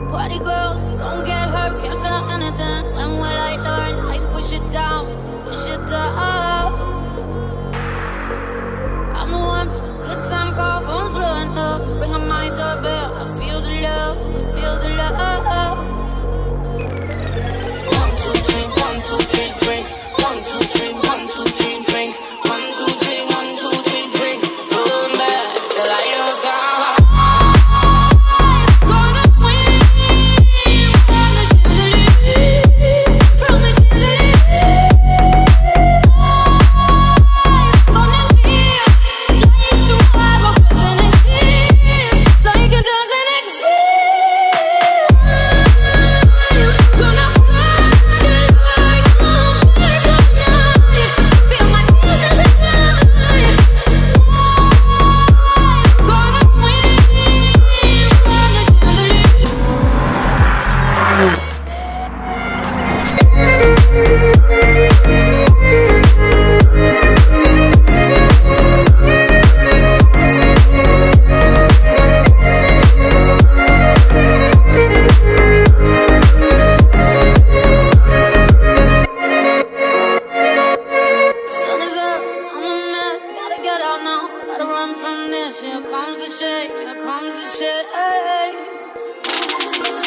Party girls, don't get hurt, can't feel anything. When will I learn? I push it down, push it down. I'm the one for a good time call, phone's blowing up. Ring on my doorbell, I feel the love, I feel the love. 1, 2, 3, 1, 2, 3, drink. 1, 2, 3, 1, 2, 3, drink. 1, 2, 3, 1, 2, 3, drink. Going back, the light was gone. Here comes the shade, here comes the shade.